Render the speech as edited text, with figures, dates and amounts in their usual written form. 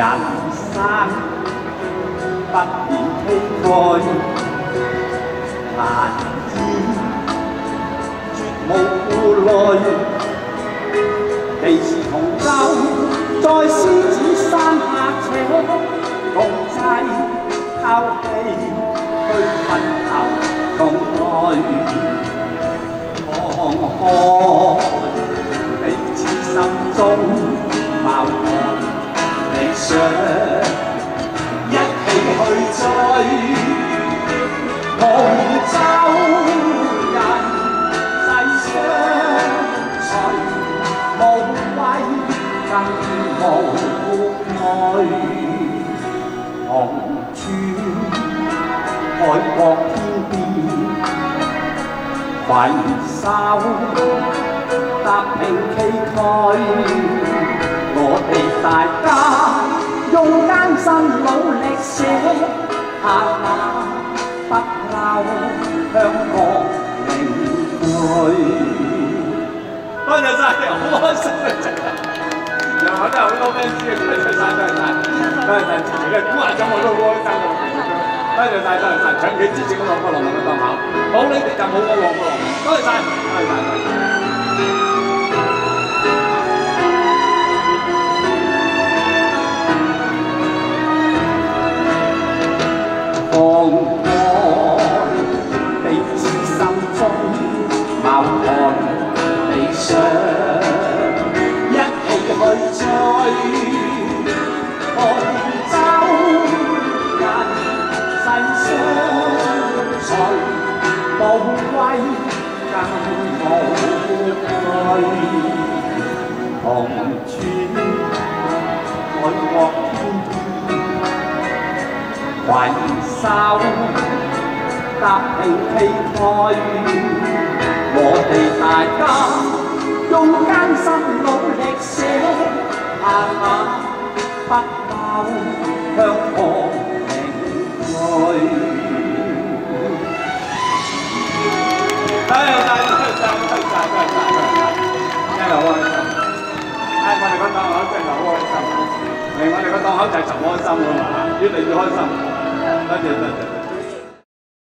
人生不免崎儸，難以絕無顧慮。地是同舟，在獅子山下且共濟透氣，去分頭共淚。看看彼此心中矛盾理想，一起去追。同舟人，世相隨，無畏更無懼。同穿海角天邊，攜手踏平崎儸。我哋大家用艱辛努力寫下那不朽香港名句。多謝晒，好開心啊！又揾到好多 fans 嘅，多謝晒，多謝晒，多謝晒，支持咧，估下獎我都好開心啊！多謝晒，多謝晒，長期支持我旺角羅文嘅檔口，冇你哋就冇我旺角羅文，多謝晒，多謝晒，多謝晒。放開彼此心中矛盾理想，一起去追。同舟人，世相隨，無畏更無懼。同穿海角天邊，攜手踏平崎儸。我哋大家用艱辛努力寫下那不朽香港名句。多謝晒，多謝晒，多謝晒，多謝晒，多謝晒，真係好開心。我哋個檔口真係好開心，我哋個檔口就係尋開心㗎嘛，越嚟越開心。多謝多謝。